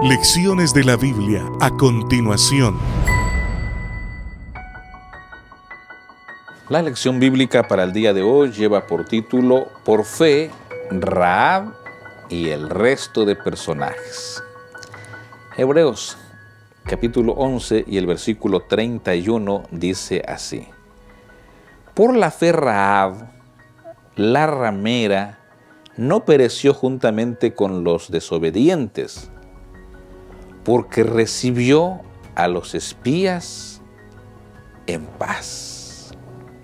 Lecciones de la Biblia a continuación. La lección bíblica para el día de hoy lleva por título Por fe, Rahab y el resto de personajes. Hebreos capítulo 11 y el versículo 31 dice así: Por la fe Rahab, la ramera, no pereció juntamente con los desobedientes, porque recibió a los espías en paz.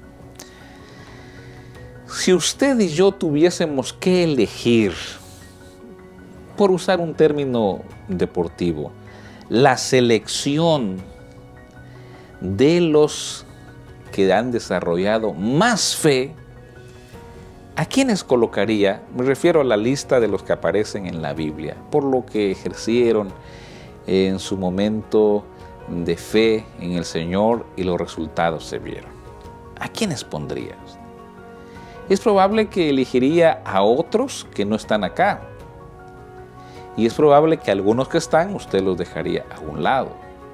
Si usted y yo tuviésemos que elegir, por usar un término deportivo, la selección de los que han desarrollado más fe, ¿a quiénes colocaría? Me refiero a la lista de los que aparecen en la Biblia, por lo que ejercieron en su momento de fe en el Señor y los resultados se vieron. ¿A quiénes pondrías? Es probable que elegiría a otros que no están acá. Y es probable que algunos que están usted los dejaría a un lado.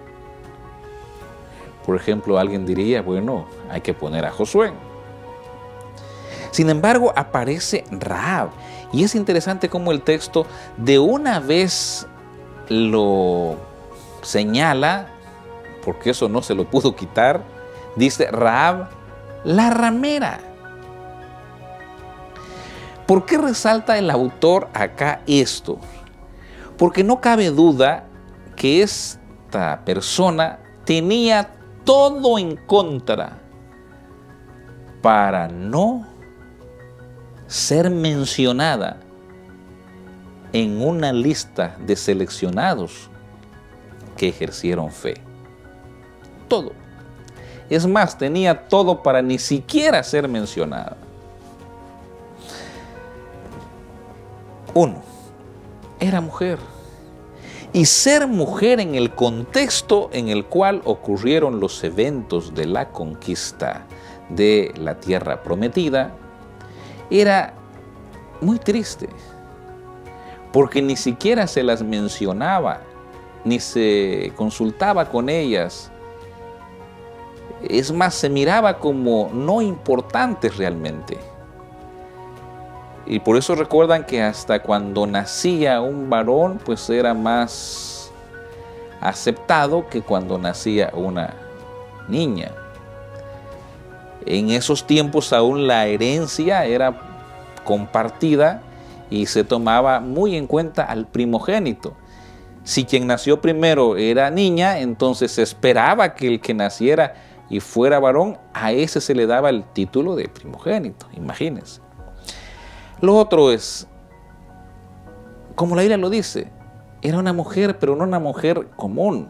Por ejemplo, alguien diría, bueno, hay que poner a Josué. Sin embargo, aparece Rahab. Y es interesante cómo el texto de una vez lo señala, porque eso no se lo pudo quitar. Dice Rahab, la ramera. ¿Por qué resalta el autor acá esto? Porque no cabe duda que esta persona tenía todo en contra para no ser mencionada en una lista de seleccionados que ejercieron fe. Todo. Es más, tenía todo para ni siquiera ser mencionada. 1. Era mujer. Y ser mujer en el contexto en el cual ocurrieron los eventos de la conquista de la tierra prometida era muy triste, porque ni siquiera se las mencionaba, ni se consultaba con ellas. Es más, se miraba como no importantes realmente. Y por eso recuerdan que hasta cuando nacía un varón, pues era más aceptado que cuando nacía una niña. En esos tiempos aún la herencia era compartida y se tomaba muy en cuenta al primogénito. Si quien nació primero era niña, entonces se esperaba que el que naciera y fuera varón, a ese se le daba el título de primogénito, imagínense. Lo otro es, como la Biblia lo dice, era una mujer, pero no una mujer común.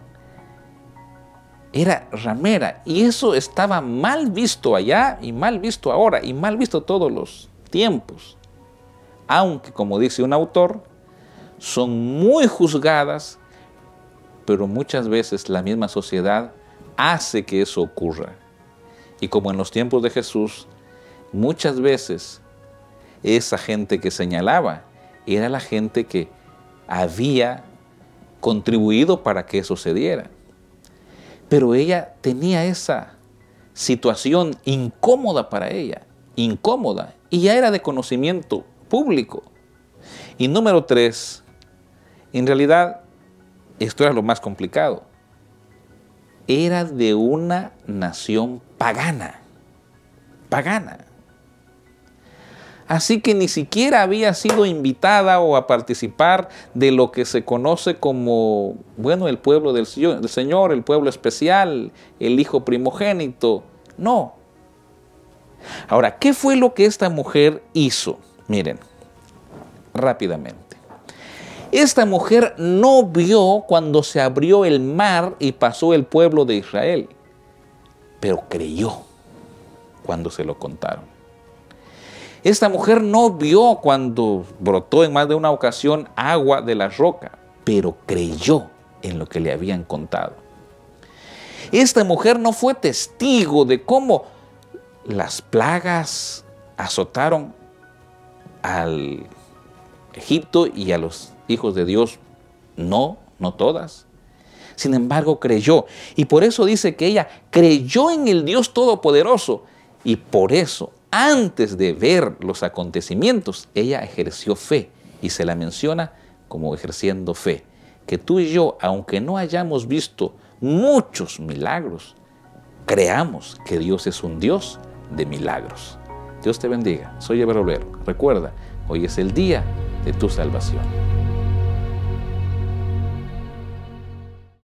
Era ramera, y eso estaba mal visto allá y mal visto ahora y mal visto todos los tiempos. Aunque, como dice un autor, son muy juzgadas, pero muchas veces la misma sociedad hace que eso ocurra. Y como en los tiempos de Jesús, muchas veces esa gente que señalaba era la gente que había contribuido para que eso se diera. Pero ella tenía esa situación incómoda para ella, incómoda, y ya era de conocimiento público. Y número 3, en realidad, esto era lo más complicado, era de una nación pagana, pagana. Así que ni siquiera había sido invitada o a participar de lo que se conoce como, bueno, el pueblo del Señor, el pueblo especial, el hijo primogénito. No. Ahora, ¿qué fue lo que esta mujer hizo? Miren, rápidamente. Esta mujer no vio cuando se abrió el mar y pasó el pueblo de Israel, pero creyó cuando se lo contaron. Esta mujer no vio cuando brotó en más de una ocasión agua de la roca, pero creyó en lo que le habían contado. Esta mujer no fue testigo de cómo las plagas azotaron al Egipto y a los hijos de Dios. No, no todas. Sin embargo, creyó. Y por eso dice que ella creyó en el Dios Todopoderoso. Y por eso, antes de ver los acontecimientos, ella ejerció fe. Y se la menciona como ejerciendo fe. Que tú y yo, aunque no hayamos visto muchos milagros, creamos que Dios es un Dios de milagros. Dios te bendiga. Soy Eber Olvero. Recuerda, hoy es el día de tu salvación.